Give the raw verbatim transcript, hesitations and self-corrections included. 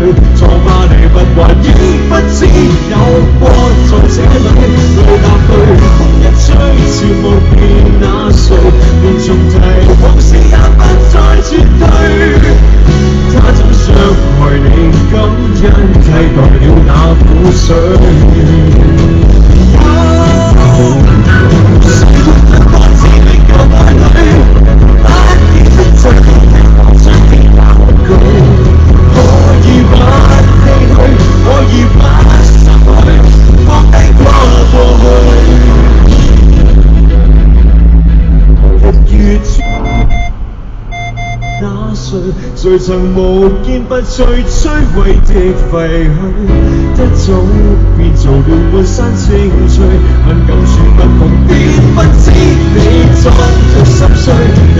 錯吧你不還已不知有過在這裏，淚答對，風一吹，潮無變那誰，連重提往事也不再絕對。他怎傷害你，感恩替代了那苦水。誰曾無堅不摧摧毀的廢墟，一早變做了滿山青翠，很感觸不同，便不知你裝着心碎。